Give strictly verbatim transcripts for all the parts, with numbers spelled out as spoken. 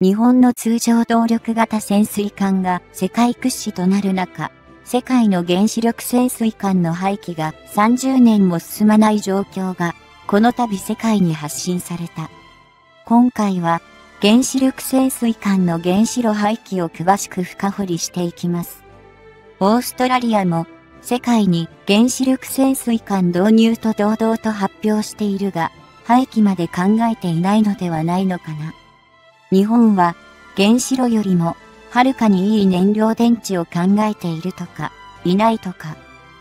日本の通常動力型潜水艦が世界屈指となる中、世界の原子力潜水艦の廃棄がさんじゅうねんも進まない状況が、この度世界に発信された。今回は、原子力潜水艦の原子炉廃棄を詳しく深掘りしていきます。オーストラリアも、世界に原子力潜水艦導入と堂々と発表しているが、廃棄まで考えていないのではないのかな。日本は、原子炉よりも、はるかにいい燃料電池を考えているとか、いないとか。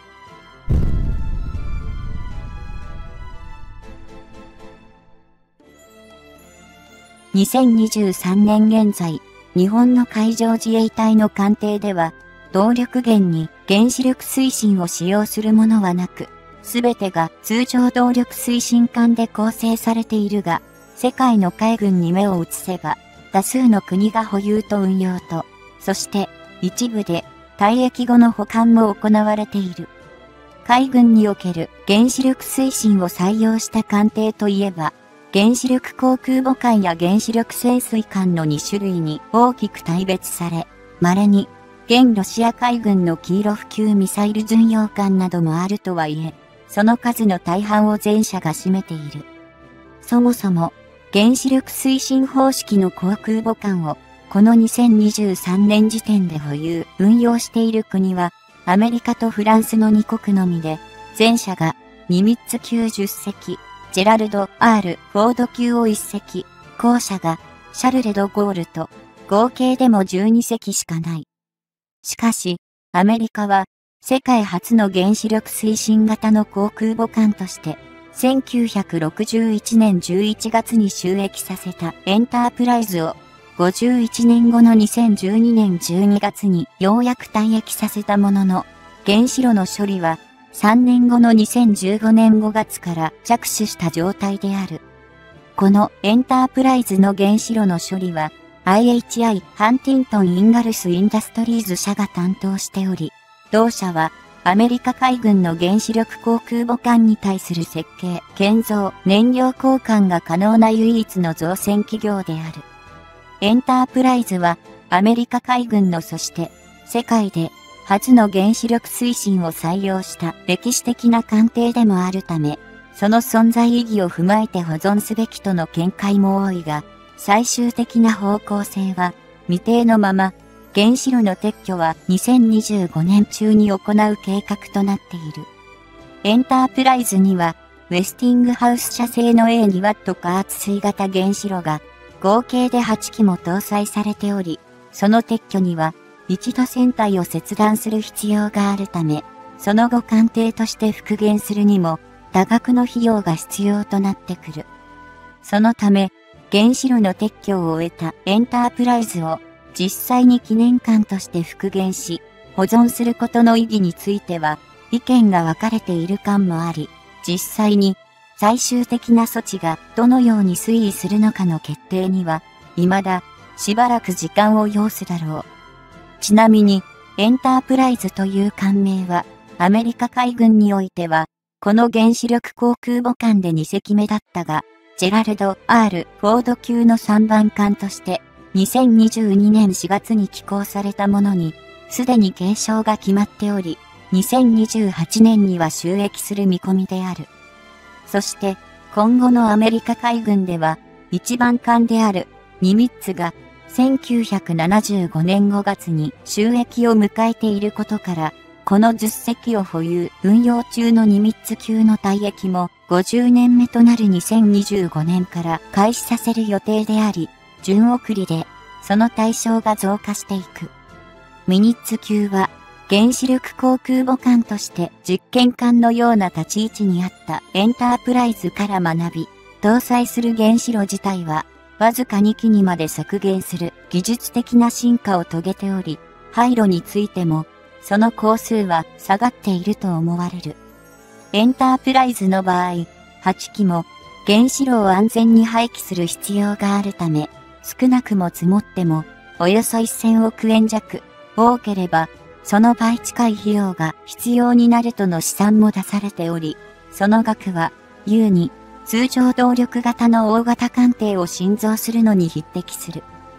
にせんにじゅうさんねん現在、日本の海上自衛隊の艦艇では、動力源に原子力推進を使用するものはなく、すべてが通常動力推進艦で構成されているが、世界の海軍に目を移せば、多数の国が保有と運用と、そして一部で退役後の保管も行われている。海軍における原子力推進を採用した艦艇といえば、原子力航空母艦や原子力潜水艦のに種類に大きく大別され、稀に現ロシア海軍のキーロフ級ミサイル巡洋艦などもあるとはいえ、その数の大半を前者が占めている。そもそも、原子力推進方式の航空母艦を、このにせんにじゅうさんねん時点で保有、運用している国は、アメリカとフランスのにこくのみで、前者がニミッツ級じゅっせき、ジェラルド・ R ・フォード級をいっせき、後者がシャルレ・ド・ゴールと、合計でもじゅうにせきしかない。しかし、アメリカは、世界初の原子力推進型の航空母艦として、せんきゅうひゃくろくじゅういちねんじゅういちがつに就役させたエンタープライズを、ごじゅういちねんごのにせんじゅうにねんじゅうにがつにようやく退役させたものの、原子炉の処理は、さんねんごのにせんじゅうごねんごがつから着手した状態である。このエンタープライズの原子炉の処理は、アイエイチアイ ハンティントン・インガルス・インダストリーズ社が担当しており、同社は、アメリカ海軍の原子力航空母艦に対する設計、建造、燃料交換が可能な唯一の造船企業である。エンタープライズは、アメリカ海軍のそして、世界で初の原子力推進を採用した歴史的な艦艇でもあるため、その存在意義を踏まえて保存すべきとの見解も多いが、最終的な方向性は未定のまま、原子炉の撤去はにせんにじゅうごねん中に行う計画となっている。エンタープライズには、ウェスティングハウス社製の エーにワット 加圧水型原子炉が合計ではちきも搭載されており、その撤去には一度船体を切断する必要があるため、その後艦艇として復元するにも多額の費用が必要となってくる。そのため、原子炉の撤去を終えたエンタープライズを実際に記念館として復元し、保存することの意義については、意見が分かれている感もあり、実際に最終的な措置がどのように推移するのかの決定には、未だしばらく時間を要すだろう。ちなみに、エンタープライズという艦名は、アメリカ海軍においては、この原子力航空母艦でにせきめだったが、ジェラルド・ R ・フォード級のさんばん艦として、にせんにじゅうにねんしがつに寄港されたものに、すでに継承が決まっており、にせんにじゅうはちねんには就役する見込みである。そして、今後のアメリカ海軍では、一番艦であるニミッツが、せんきゅうひゃくななじゅうごねんごがつに就役を迎えていることから、このじゅっせきを保有、運用中のニミッツ級の退役もごじゅうねんめとなるにせんにじゅうごねんから開始させる予定であり、順送りでその対象が増加していく。ミニッツ級は原子力航空母艦として実験艦のような立ち位置にあったエンタープライズから学び、搭載する原子炉自体はわずかにきにまで削減する技術的な進化を遂げており、廃炉についてもその工数は下がっていると思われる。エンタープライズの場合、はちきも原子炉を安全に廃棄する必要があるため、少なくも積もってもおよそせんおくえん弱、多ければその倍近い費用が必要になるとの試算も出されており、その額は優に通常動力型の大型艦艇を新造するのに匹敵する。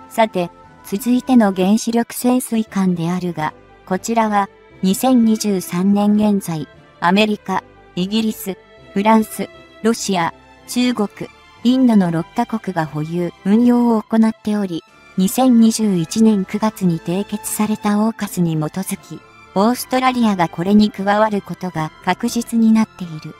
さて、続いての原子力潜水艦であるが、こちらはにせんにじゅうさんねん現在、アメリカ、イギリス、フランス、ロシア、中国、インドのろっかこくが保有、運用を行っており、にせんにじゅういちねんくがつに締結されたオーカスに基づき、オーストラリアがこれに加わることが確実になっている。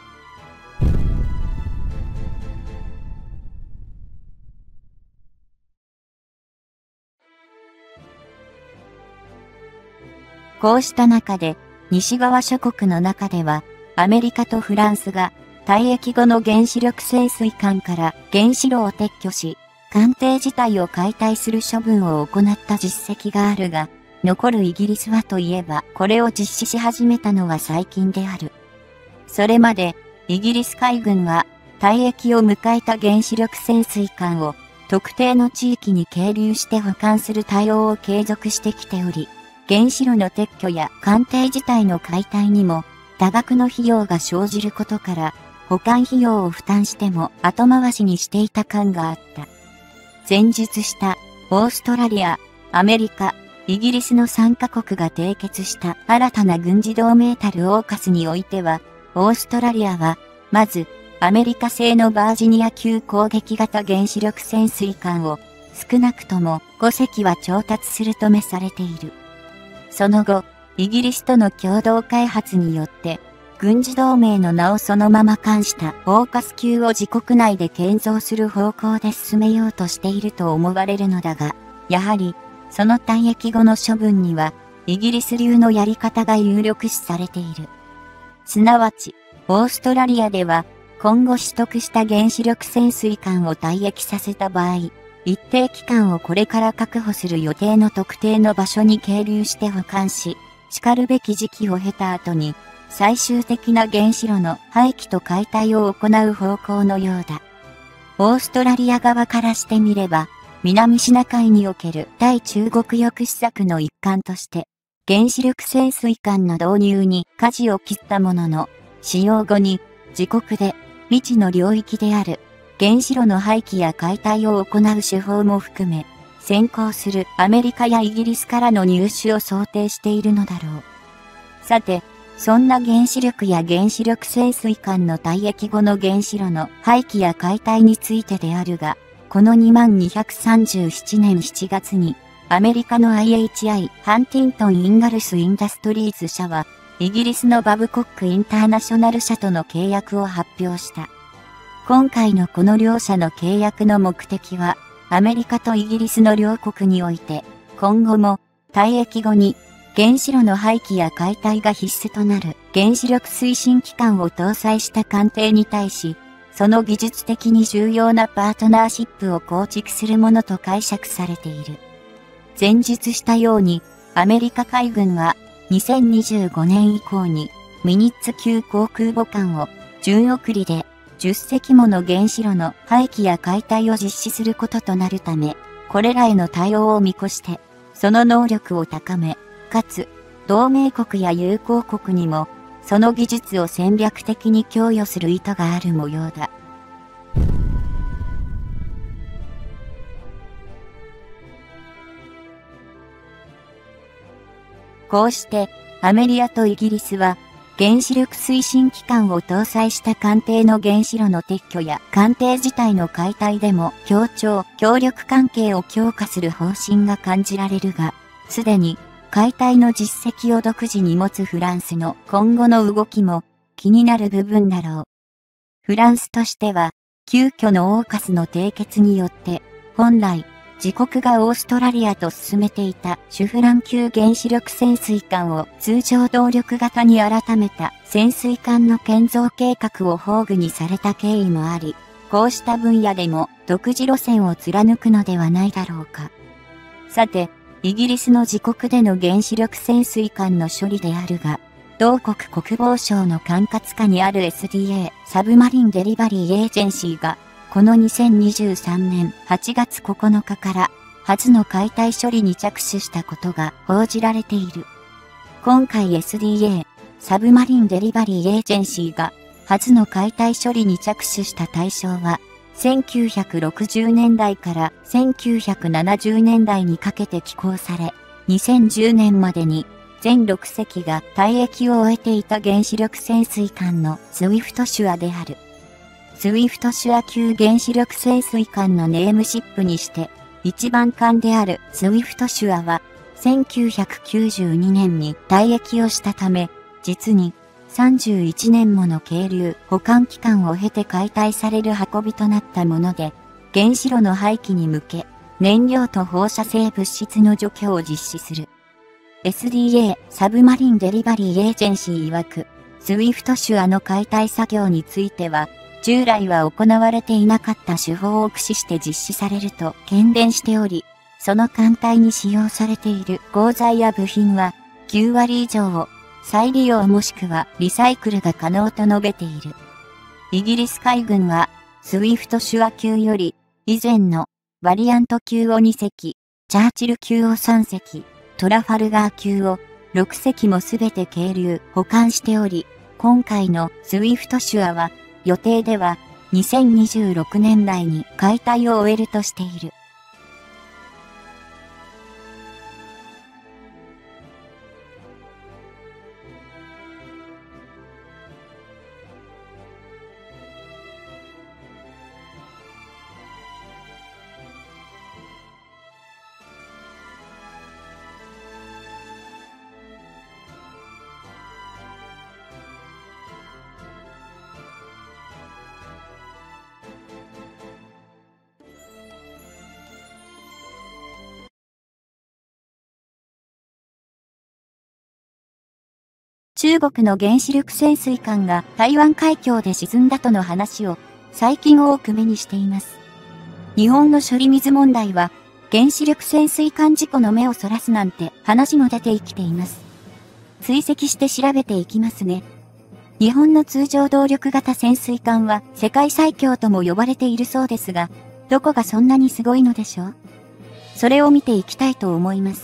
こうした中で、西側諸国の中では、アメリカとフランスが、退役後の原子力潜水艦から原子炉を撤去し、艦艇自体を解体する処分を行った実績があるが、残るイギリスはといえば、これを実施し始めたのは最近である。それまで、イギリス海軍は、退役を迎えた原子力潜水艦を、特定の地域に係留して保管する対応を継続してきており、原子炉の撤去や艦艇自体の解体にも多額の費用が生じることから、保管費用を負担しても後回しにしていた感があった。前述したオーストラリア、アメリカ、イギリスのさんかこくが締結した新たな軍事同盟たるオーカスにおいては、オーストラリアは、まず、アメリカ製のバージニア級攻撃型原子力潜水艦を、少なくともごせきは調達するとめされている。その後、イギリスとの共同開発によって、軍事同盟の名をそのまま冠したオーカス級を自国内で建造する方向で進めようとしていると思われるのだが、やはり、その退役後の処分には、イギリス流のやり方が有力視されている。すなわち、オーストラリアでは、今後取得した原子力潜水艦を退役させた場合、一定期間をこれから確保する予定の特定の場所に係留して保管し、叱るべき時期を経た後に、最終的な原子炉の廃棄と解体を行う方向のようだ。オーストラリア側からしてみれば、南シナ海における対中国抑止策の一環として、原子力潜水艦の導入に舵を切ったものの、使用後に自国で未知の領域である原子炉の廃棄や解体を行う手法も含め、先行するアメリカやイギリスからの入手を想定しているのだろう。さて、そんな原子力や原子力潜水艦の退役後の原子炉の廃棄や解体についてであるが、このにまんにひゃくさんじゅうななねんしちがつに、アメリカの アイエイチアイ ハンティントン・インガルス・インダストリーズ社は、イギリスのバブコック・インターナショナル社との契約を発表した。今回のこの両社の契約の目的は、アメリカとイギリスの両国において、今後も退役後に原子炉の廃棄や解体が必須となる原子力推進機関を搭載した艦艇に対し、その技術的に重要なパートナーシップを構築するものと解釈されている。前述したように、アメリカ海軍はにせんにじゅうごねん以降にミニッツ級航空母艦を順送りでじゅっせきもの原子炉の廃棄や解体を実施することとなるため、これらへの対応を見越して、その能力を高め、かつ、同盟国や友好国にも、その技術を戦略的に供与する意図がある模様だ。こうして、アメリカとイギリスは、原子力推進機関を搭載した艦艇の原子炉の撤去や艦艇自体の解体でも協調、協力関係を強化する方針が感じられるが、すでに解体の実績を独自に持つフランスの今後の動きも気になる部分だろう。フランスとしては、急遽のオーカスの締結によって、本来、自国がオーストラリアと進めていたシュフラン級原子力潜水艦を通常動力型に改めた潜水艦の建造計画を崩御にされた経緯もあり、こうした分野でも独自路線を貫くのではないだろうか。さて、イギリスの自国での原子力潜水艦の処理であるが、同国国防省の管轄下にある エスディーエー サブマリンデリバリーエージェンシーが、このにせんにじゅうさんねんはちがつここのかから初の解体処理に着手したことが報じられている。今回 エスディーエー サブマリンデリバリーエージェンシーが初の解体処理に着手した対象はせんきゅうひゃくろくじゅうねんだいからせんきゅうひゃくななじゅうねんだいにかけて寄港され、にせんじゅうねんまでに全ろくせきが退役を終えていた原子力潜水艦のスウィフトシュアである。スウィフトシュア級原子力潜水艦のネームシップにして、一番艦であるスウィフトシュアは、せんきゅうひゃくきゅうじゅうにねんに退役をしたため、実にさんじゅういちねんもの係留保管期間を経て解体される運びとなったもので、原子炉の廃棄に向け、燃料と放射性物質の除去を実施する。エスディーエー サブマリンデリバリーエージェンシー曰く、スウィフトシュアの解体作業については、従来は行われていなかった手法を駆使して実施されると懸念しており、その艦隊に使用されている鋼材や部品はきゅうわり以上を再利用もしくはリサイクルが可能と述べている。イギリス海軍はスウィフトシュア級より以前のバリアント級をにせき、チャーチル級をさんせき、トラファルガー級をろくせきもすべて係留保管しており、今回のスウィフトシュアは予定ではにせんにじゅうろくねんだいに解体を終えるとしている。中国の原子力潜水艦が台湾海峡で沈んだとの話を最近多く目にしています。日本の処理水問題は原子力潜水艦事故の目をそらすなんて話も出て生きています。追跡して調べていきますね。日本の通常動力型潜水艦は世界最強とも呼ばれているそうですが、どこがそんなにすごいのでしょう？それを見ていきたいと思います。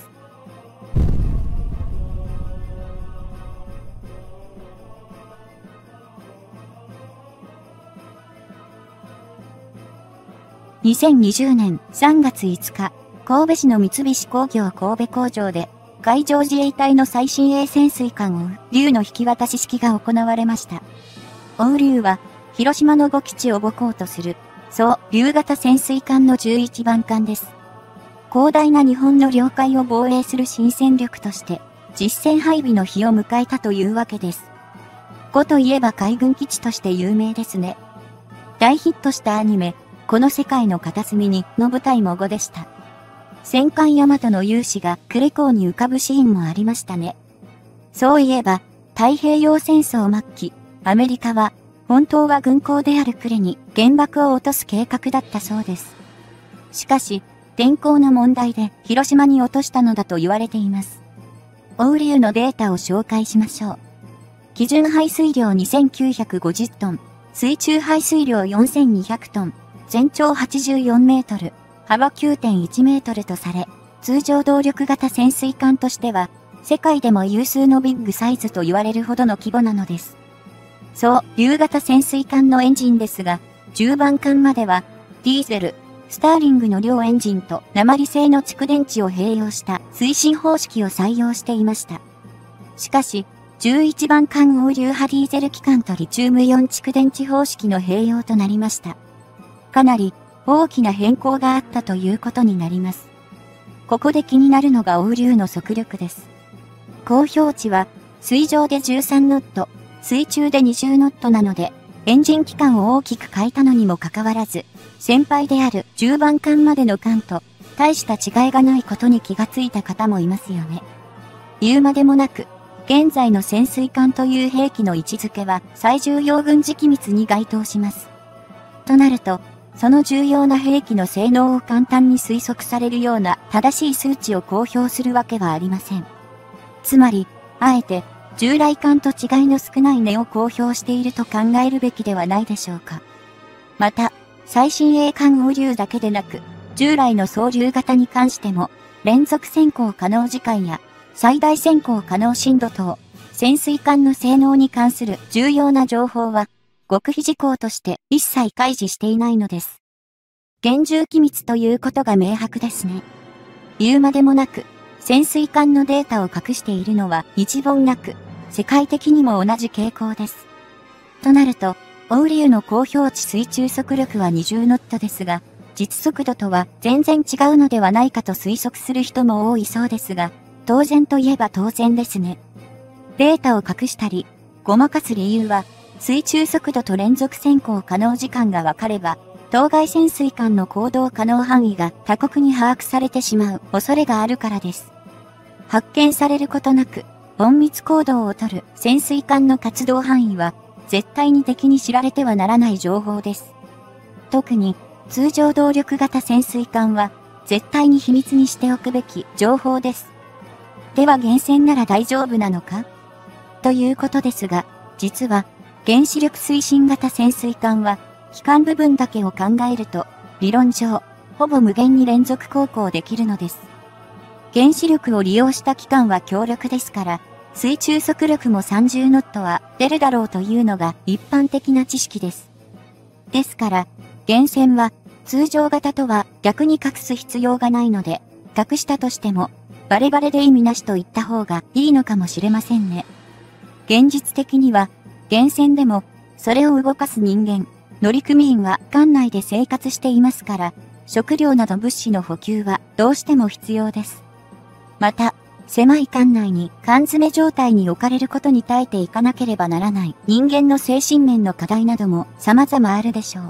にせんにじゅうねんさんがついつか、神戸市の三菱工業神戸工場で、海上自衛隊の最新鋭潜水艦オウリュウの引き渡し式が行われました。オウリュウは、広島のご基地を母港とする、そう竜型潜水艦のじゅういちばん艦です。広大な日本の領海を防衛する新戦力として、実戦配備の日を迎えたというわけです。呉といえば海軍基地として有名ですね。大ヒットしたアニメ、この世界の片隅にの舞台も呉でした。戦艦大和の勇姿が呉港に浮かぶシーンもありましたね。そういえば、太平洋戦争末期、アメリカは、本当は軍港である呉に原爆を落とす計画だったそうです。しかし、天候の問題で広島に落としたのだと言われています。オウリュウのデータを紹介しましょう。基準排水量にせんきゅうひゃくごじゅっトン、水中排水量よんせんにひゃくトン、全長はちじゅうよんメートル、幅 きゅうてんいちメートルとされ、通常動力型潜水艦としては、世界でも有数のビッグサイズと言われるほどの規模なのです。そう、竜型潜水艦のエンジンですが、じゅうばん艦までは、ディーゼル、スターリングの両エンジンと鉛製の蓄電池を併用した推進方式を採用していました。しかし、じゅういちばん艦オウリュウ派ディーゼル機関とリチウムイオン蓄電池方式の併用となりました。かなり大きな変更があったということになります。ここで気になるのがオウリュウの速力です。公表値は水上でじゅうさんノット、水中でにじゅうノットなので、エンジン期間を大きく変えたのにもかかわらず、先輩であるじゅうばん艦までの艦と大した違いがないことに気がついた方もいますよね。言うまでもなく、現在の潜水艦という兵器の位置づけは最重要軍事機密に該当します。となると、その重要な兵器の性能を簡単に推測されるような正しい数値を公表するわけはありません。つまり、あえて、従来艦と違いの少ない値を公表していると考えるべきではないでしょうか。また、最新鋭艦オウリュウだけでなく、従来の総竜型に関しても、連続潜航可能時間や、最大潜航可能深度等、潜水艦の性能に関する重要な情報は、極秘事項として一切開示していないのです。 厳重機密ということが明白ですね。言うまでもなく、潜水艦のデータを隠しているのは一言なく、世界的にも同じ傾向です。となると、オウリュウの公表値水中速力はにじゅうノットですが、実速度とは全然違うのではないかと推測する人も多いそうですが、当然といえば当然ですね。データを隠したり、ごまかす理由は、水中速度と連続潜航可能時間が分かれば、当該潜水艦の行動可能範囲が他国に把握されてしまう恐れがあるからです。発見されることなく、隠密行動をとる潜水艦の活動範囲は、絶対に敵に知られてはならない情報です。特に、通常動力型潜水艦は、絶対に秘密にしておくべき情報です。では原潜なら大丈夫なのかということですが、実は、原子力推進型潜水艦は、機関部分だけを考えると、理論上、ほぼ無限に連続航行できるのです。原子力を利用した機関は強力ですから、水中速力もさんじゅうノットは出るだろうというのが一般的な知識です。ですから、原潜は通常型とは逆に隠す必要がないので、隠したとしても、バレバレで意味なしと言った方がいいのかもしれませんね。現実的には、原潜でも、それを動かす人間、乗組員は艦内で生活していますから、食料など物資の補給はどうしても必要です。また、狭い艦内に缶詰状態に置かれることに耐えていかなければならない人間の精神面の課題なども様々あるでしょう。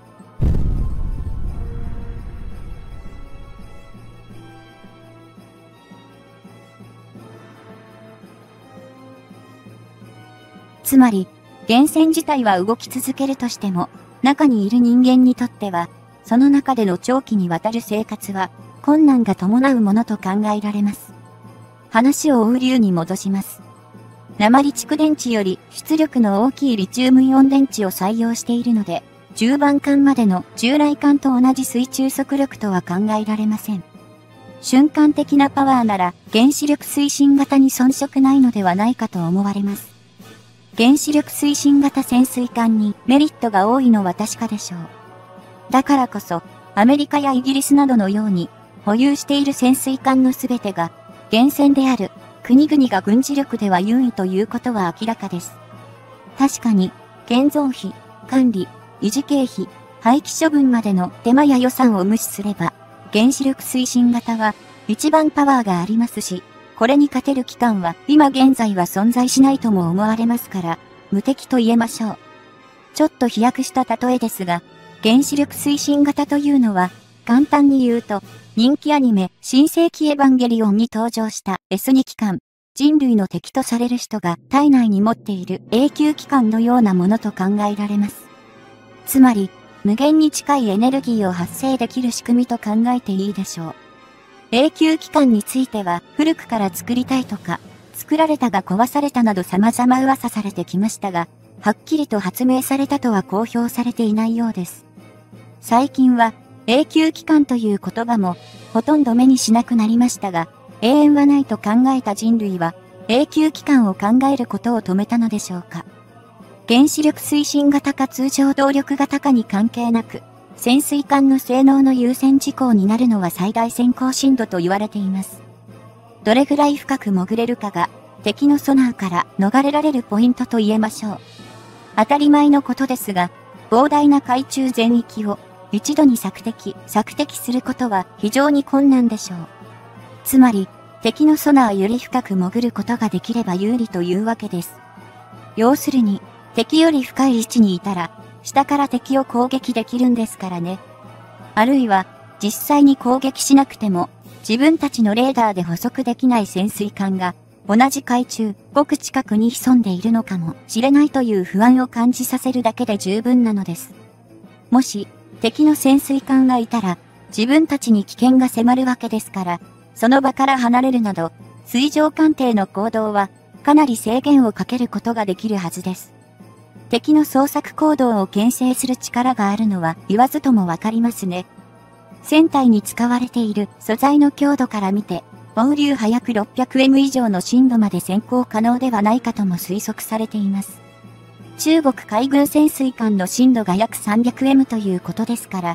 つまり、原潜自体は動き続けるとしても、中にいる人間にとっては、その中での長期にわたる生活は困難が伴うものと考えられます。話をオウリュウに戻します。鉛蓄電池より出力の大きいリチウムイオン電池を採用しているので、じゅうばん艦までの従来艦と同じ水中速力とは考えられません。瞬間的なパワーなら原子力推進型に遜色ないのではないかと思われます。原子力推進型潜水艦にメリットが多いのは確かでしょう。だからこそ、アメリカやイギリスなどのように、保有している潜水艦のすべてが、原潜である国々が軍事力では優位ということは明らかです。確かに、建造費、管理、維持経費、廃棄処分までの手間や予算を無視すれば、原子力推進型は一番パワーがありますし、これに勝てる機関は今現在は存在しないとも思われますから、無敵と言えましょう。ちょっと飛躍した例えですが、原子力推進型というのは、簡単に言うと、人気アニメ、新世紀エヴァンゲリオンに登場した エスに 機関、人類の敵とされる人が体内に持っている永久機関のようなものと考えられます。つまり、無限に近いエネルギーを発生できる仕組みと考えていいでしょう。永久機関については古くから作りたいとか、作られたが壊されたなど様々噂されてきましたが、はっきりと発明されたとは公表されていないようです。最近は永久機関という言葉もほとんど目にしなくなりましたが、永遠はないと考えた人類は永久機関を考えることを止めたのでしょうか。原子力推進型か通常動力型かに関係なく、潜水艦の性能の優先事項になるのは最大潜航深度と言われています。どれぐらい深く潜れるかが敵のソナーから逃れられるポイントと言えましょう。当たり前のことですが、膨大な海中全域を一度に索敵、索敵することは非常に困難でしょう。つまり、敵のソナーより深く潜ることができれば有利というわけです。要するに、敵より深い位置にいたら、下から敵を攻撃できるんですからね。あるいは、実際に攻撃しなくても、自分たちのレーダーで捕捉できない潜水艦が、同じ海中、ごく近くに潜んでいるのかもしれないという不安を感じさせるだけで十分なのです。もし、敵の潜水艦がいたら、自分たちに危険が迫るわけですから、その場から離れるなど、水上艦艇の行動は、かなり制限をかけることができるはずです。敵の捜索行動を牽制する力があるのは言わずともわかりますね。船体に使われている素材の強度から見て、オウリュウは約 ろっぴゃくエム 以上の深度まで潜航可能ではないかとも推測されています。中国海軍潜水艦の深度が約 さんびゃくエム ということですから、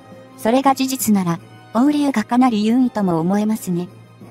それが事実なら、オウリュウがかなり優位とも思えますね。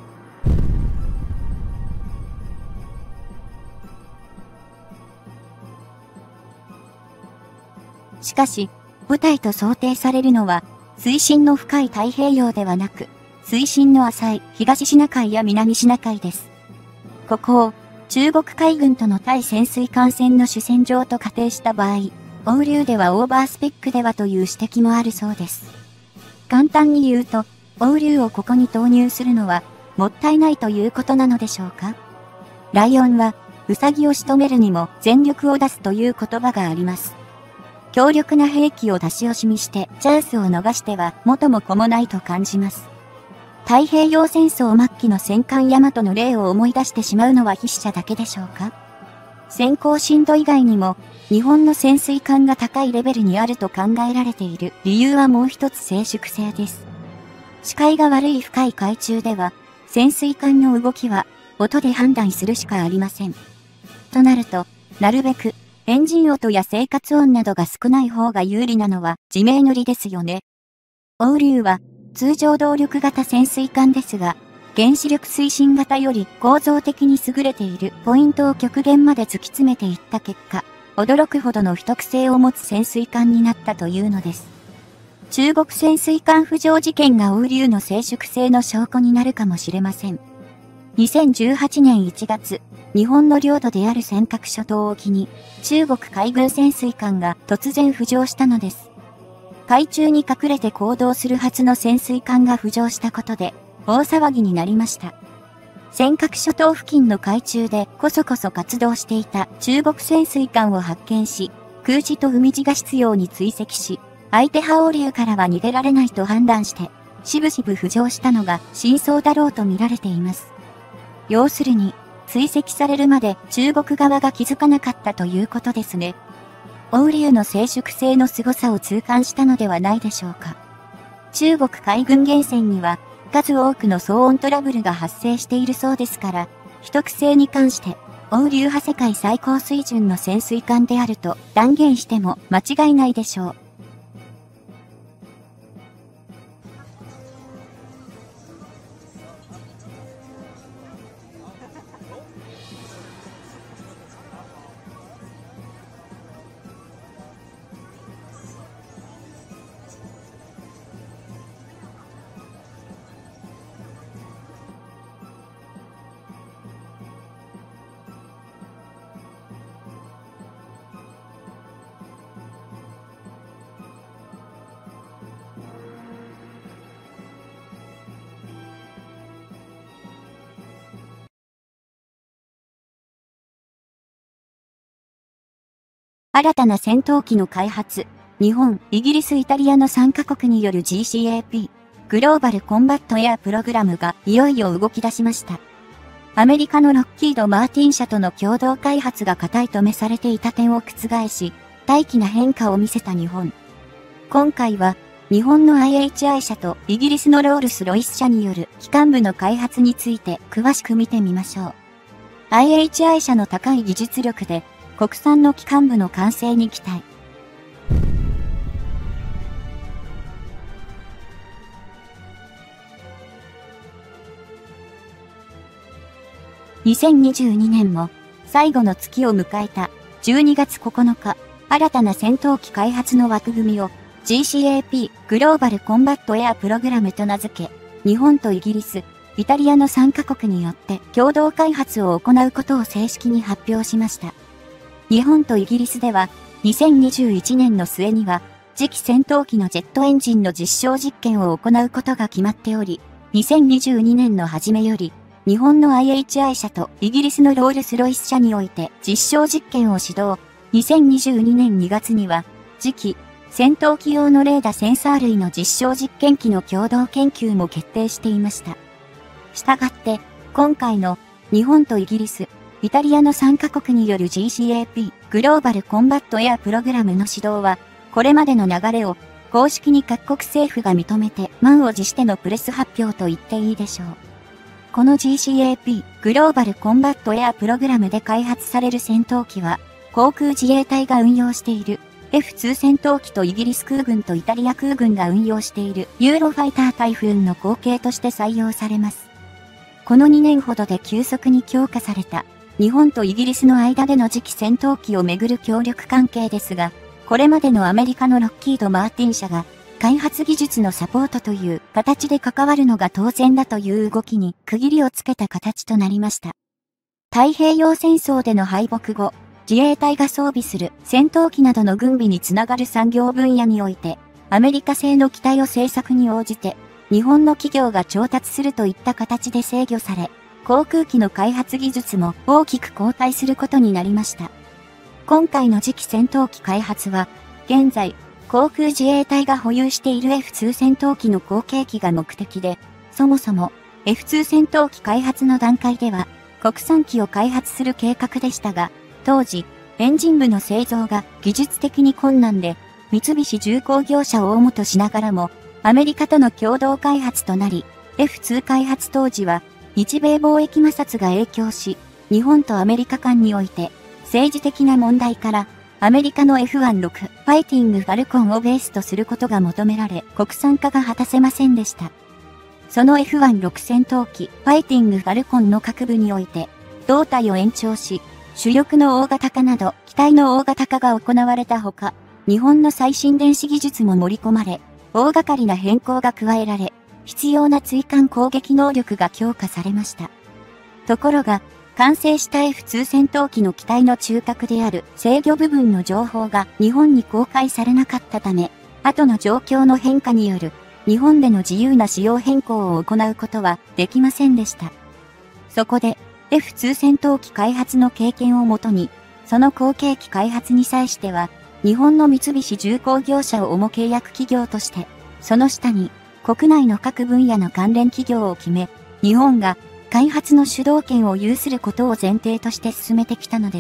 しかし、部隊と想定されるのは、水深の深い太平洋ではなく、水深の浅い東シナ海や南シナ海です。ここを、中国海軍との対潜水艦戦の主戦場と仮定した場合、オウリュウではオーバースペックではという指摘もあるそうです。簡単に言うと、オウリュウをここに投入するのは、もったいないということなのでしょうか。ライオンは、ウサギを仕留めるにも全力を出すという言葉があります。強力な兵器を出し惜しみしてチャンスを逃しては元も子もないと感じます。太平洋戦争末期の戦艦大和の例を思い出してしまうのは筆者だけでしょうか。先行深度以外にも日本の潜水艦が高いレベルにあると考えられている理由はもう一つ静粛性です。視界が悪い深い海中では潜水艦の動きは音で判断するしかありません。となると、なるべくエンジン音や生活音などが少ない方が有利なのは自明の理ですよね。オウリュウは通常動力型潜水艦ですが、原子力推進型より構造的に優れているポイントを極限まで突き詰めていった結果、驚くほどの秘匿性を持つ潜水艦になったというのです。中国潜水艦浮上事件がオウリュウの静粛性の証拠になるかもしれません。にせんじゅうはちねんいちがつ、日本の領土である尖閣諸島沖に中国海軍潜水艦が突然浮上したのです。海中に隠れて行動するはずの潜水艦が浮上したことで大騒ぎになりました。尖閣諸島付近の海中でこそこそ活動していた中国潜水艦を発見し、空自と海自が執拗に追跡し、相手派オウリュウからは逃げられないと判断して、しぶしぶ浮上したのが真相だろうと見られています。要するに、追跡されるまで中国側が気づかなかったということですね。オウリュウの静粛性の凄さを痛感したのではないでしょうか。中国海軍源泉には数多くの騒音トラブルが発生しているそうですから、秘匿性に関してオウリュウ派世界最高水準の潜水艦であると断言しても間違いないでしょう。新たな戦闘機の開発、日本、イギリス、イタリアのさんカ国による ジーシーエーピー、グローバルコンバットエアプログラムがいよいよ動き出しました。アメリカのロッキード・マーティン社との共同開発が固いとめされていた点を覆し、大きな変化を見せた日本。今回は、日本の アイエイチアイ 社とイギリスのロールス・ロイス社による機関部の開発について詳しく見てみましょう。アイエイチアイ 社の高い技術力で、国産の機関部の完成に期待。にせんにじゅうにねんも最後の月を迎えたじゅうにがつここのか、新たな戦闘機開発の枠組みを ジーシーエーピー グローバルコンバットエアプログラムと名付け、日本とイギリス、イタリアのさんカ国によって共同開発を行うことを正式に発表しました。日本とイギリスでは、にせんにじゅういちねんの末には、次期戦闘機のジェットエンジンの実証実験を行うことが決まっており、にせんにじゅうにねんの初めより、日本の アイエイチアイ 社とイギリスのロールスロイス社において実証実験を始動。にせんにじゅうにねんにがつには、次期戦闘機用のレーダセンサー類の実証実験機の共同研究も決定していました。したがって、今回の日本とイギリス、イタリアのさんカ国による ジーシーエーピー グローバルコンバットエアプログラムの始動は、これまでの流れを公式に各国政府が認めて満を持してのプレス発表と言っていいでしょう。この ジーシーエーピー グローバルコンバットエアプログラムで開発される戦闘機は、航空自衛隊が運用しているエフツー 戦闘機とイギリス空軍とイタリア空軍が運用しているユーロファイタータイフーンの後継として採用されます。このにねんほどで急速に強化された日本とイギリスの間での次期戦闘機をめぐる協力関係ですが、これまでのアメリカのロッキード・マーティン社が開発技術のサポートという形で関わるのが当然だという動きに区切りをつけた形となりました。太平洋戦争での敗北後、自衛隊が装備する戦闘機などの軍備につながる産業分野において、アメリカ製の機体を製作に応じて、日本の企業が調達するといった形で制御され、航空機の開発技術も大きく後退することになりました。今回の次期戦闘機開発は、現在、航空自衛隊が保有している エフツー 戦闘機の後継機が目的で、そもそも エフツー 戦闘機開発の段階では、国産機を開発する計画でしたが、当時、エンジン部の製造が技術的に困難で、三菱重工業者を主としながらも、アメリカとの共同開発となり、エフツー 開発当時は、日米貿易摩擦が影響し、日本とアメリカ間において、政治的な問題から、アメリカの エフじゅうろく ファイティングファルコンをベースとすることが求められ、国産化が果たせませんでした。その エフじゅうろく 戦闘機ファイティングファルコンの各部において、胴体を延長し、主翼の大型化など、機体の大型化が行われたほか、日本の最新電子技術も盛り込まれ、大掛かりな変更が加えられ、必要な追艦攻撃能力が強化されました。ところが、完成した エフツー 戦闘機の機体の中核である制御部分の情報が日本に公開されなかったため、後の状況の変化による日本での自由な仕様変更を行うことはできませんでした。そこで エフツー 戦闘機開発の経験をもとに、その後継機開発に際しては、日本の三菱重工業者を主契約企業として、その下に国内の各分野の関連企業を決め、日本が開発の主導権を有することを前提として進めてきたのです。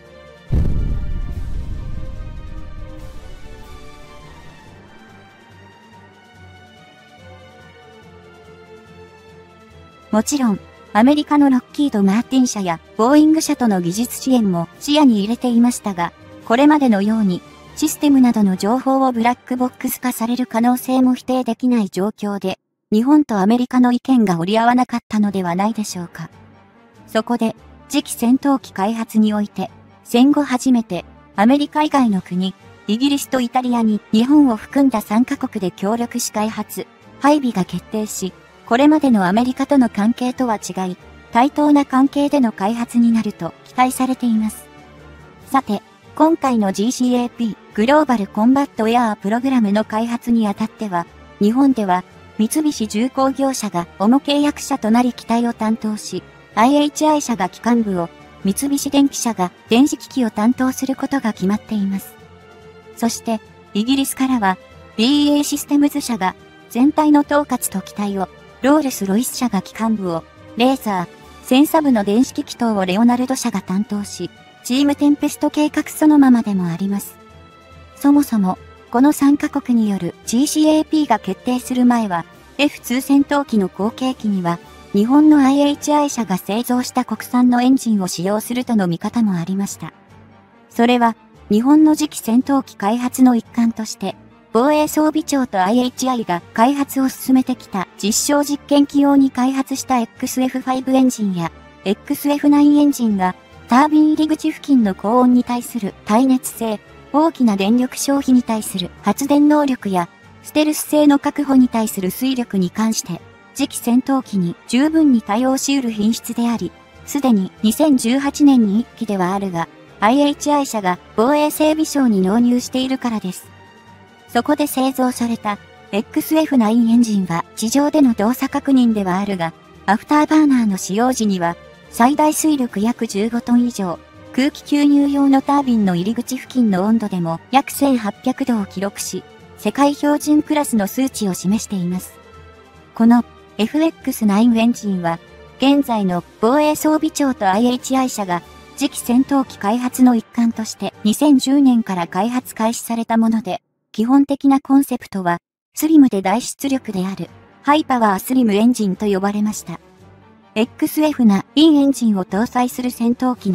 もちろん、アメリカのロッキード・マーティン社やボーイング社との技術支援も視野に入れていましたが、これまでのようにシステムなどの情報をブラックボックス化される可能性も否定できない状況で、日本とアメリカの意見が折り合わなかったのではないでしょうか。そこで、次期戦闘機開発において、戦後初めて、アメリカ以外の国、イギリスとイタリアに日本を含んださんカ国で協力し開発、配備が決定し、これまでのアメリカとの関係とは違い、対等な関係での開発になると期待されています。さて、今回の ジーシーエーピー、グローバルコンバットエアープログラムの開発にあたっては、日本では、三菱重工業者が主契約者となり機体を担当し、アイエイチアイ 社が機関部を、三菱電機社が電子機器を担当することが決まっています。そして、イギリスからは、ビーイーエー システムズ社が全体の統括と機体を、ロールス・ロイス社が機関部を、レーザー、戦車部の電子機器等をレオナルド社が担当し、チームテンペスト計画そのままでもあります。そもそも、このさんカ国による ジーシーエーピー が決定する前は、エフツー 戦闘機の後継機には、日本の アイエイチアイ 社が製造した国産のエンジンを使用するとの見方もありました。それは、日本の次期戦闘機開発の一環として、防衛装備庁と アイエイチアイ が開発を進めてきた実証実験機用に開発した エックスエフファイブ エンジンや エックスエフナイン エンジンが、タービン入り口付近の高温に対する耐熱性、大きな電力消費に対する発電能力や、ステルス性の確保に対する推力に関して、次期戦闘機に十分に対応し得る品質であり、すでににせんじゅうはちねんにいっきではあるが、アイエイチアイ 社が防衛整備省に納入しているからです。そこで製造された エックスエフナイン エンジンは地上での動作確認ではあるが、アフターバーナーの使用時には、最大推力約じゅうごトン以上、空気吸入用のタービンの入り口付近の温度でも約せんはっぴゃくどを記録し、世界標準クラスの数値を示しています。この エフエックスナイン エンジンは、現在の防衛装備庁と アイエイチアイ 社が次期戦闘機開発の一環としてにせんじゅうねんから開発開始されたもので、基本的なコンセプトは、スリムで大出力である、ハイパワースリムエンジンと呼ばれました。エックスエフ な イン エンジンを搭載する戦闘機の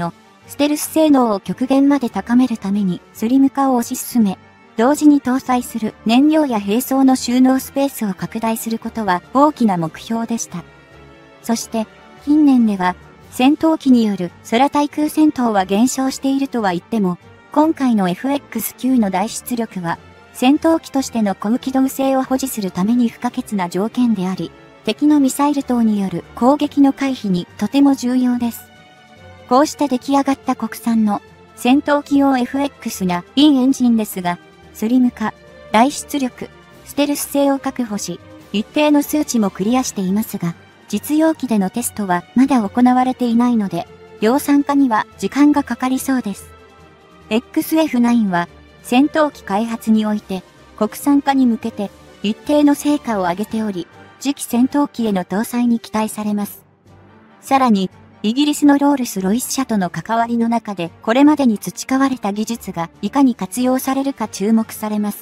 ステルス性能を極限まで高めるためにスリム化を推し進め、同時に搭載する燃料や兵装の収納スペースを拡大することは大きな目標でした。そして、近年では、戦闘機による空対空戦闘は減少しているとは言っても、今回の エフエックスきゅう の大出力は、戦闘機としての高機動性を保持するために不可欠な条件であり、敵のミサイル等による攻撃の回避にとても重要です。こうして出来上がった国産の戦闘機用 エフエックス なインエンジンですが、スリム化、大出力、ステルス性を確保し、一定の数値もクリアしていますが、実用機でのテストはまだ行われていないので、量産化には時間がかかりそうです。エックスエフナイン は戦闘機開発において国産化に向けて一定の成果を上げており、次期戦闘機への搭載に期待されます。さらに、イギリスのロールス・ロイス社との関わりの中でこれまでに培われた技術がいかに活用されるか注目されます。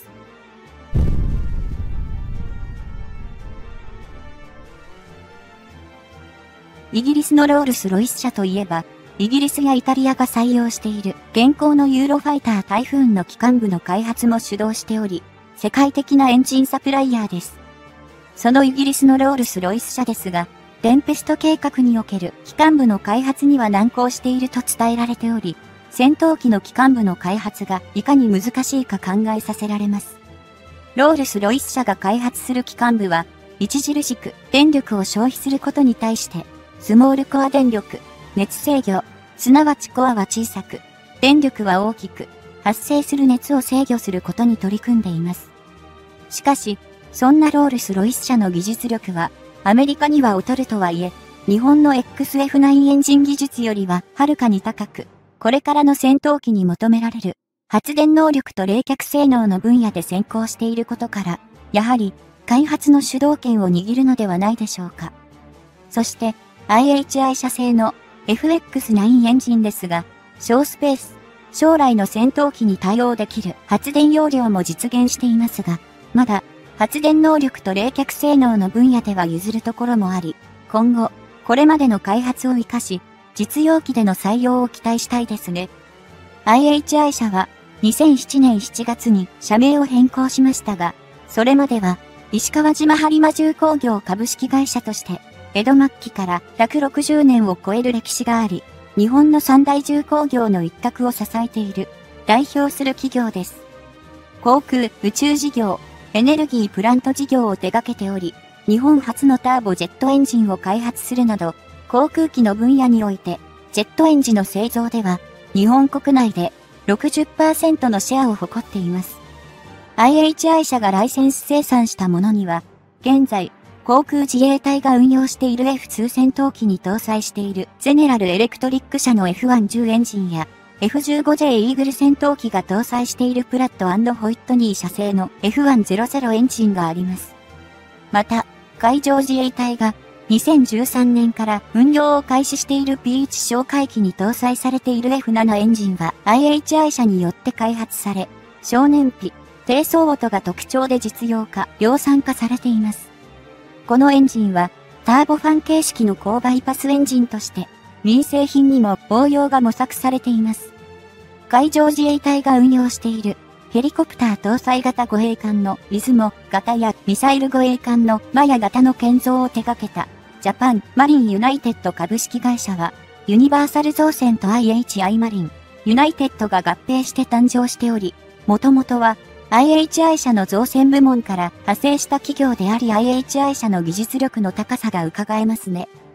イギリスのロールス・ロイス社といえば、イギリスやイタリアが採用している現行のユーロファイタータイフーンの機関部の開発も主導しており、世界的なエンジンサプライヤーです。そのイギリスのロールス・ロイス社ですが、テンペスト計画における機関部の開発には難航していると伝えられており、戦闘機の機関部の開発がいかに難しいか考えさせられます。ロールス・ロイス社が開発する機関部は、著しく電力を消費することに対して、スモールコア電力、熱制御、すなわちコアは小さく、電力は大きく、発生する熱を制御することに取り組んでいます。しかし、そんなロールス・ロイス社の技術力は、アメリカには劣るとはいえ、日本の エックスエフナイン エンジン技術よりははるかに高く、これからの戦闘機に求められる発電能力と冷却性能の分野で先行していることから、やはり開発の主導権を握るのではないでしょうか。そして、アイエイチアイ 社製の エフエックスナイン エンジンですが、小スペース、将来の戦闘機に対応できる発電容量も実現していますが、まだ発電能力と冷却性能の分野では譲るところもあり、今後、これまでの開発を活かし、実用機での採用を期待したいですね。アイエイチアイ 社はにせんななねんしちがつに社名を変更しましたが、それまでは石川島播磨重工業株式会社として、江戸末期からひゃくろくじゅうねんを超える歴史があり、日本の三大重工業の一角を支えている代表する企業です。航空・宇宙事業、エネルギープラント事業を手掛けており、日本初のターボジェットエンジンを開発するなど、航空機の分野において、ジェットエンジンの製造では、日本国内で ろくじゅっパーセント のシェアを誇っています。アイエイチアイ 社がライセンス生産したものには、現在、航空自衛隊が運用している エフツー 戦闘機に搭載しているゼネラルエレクトリック社の エフワンじゅう エンジンや エフじゅうごジェー イーグル戦闘機が搭載しているプラット&ホイットニー社製の エフワンゼロゼロ エンジンがあります。また、海上自衛隊がにせんじゅうさんねんから運用を開始している ピーワン 哨戒機に搭載されている エフセブン エンジンは アイエイチアイ 社によって開発され、小燃費、低走音が特徴で実用化、量産化されています。このエンジンは、ターボファン形式の高バイパスエンジンとして、民生品にも応用が模索されています。海上自衛隊が運用している、ヘリコプター搭載型護衛艦の出雲型やミサイル護衛艦のマヤ型の建造を手掛けた、ジャパンマリンユナイテッド株式会社は、ユニバーサル造船と アイエイチアイ マリン、ユナイテッドが合併して誕生しており、もともとは、アイエイチアイ 社の造船部門から派生した企業であり アイエイチアイ 社の技術力の高さが伺えますね。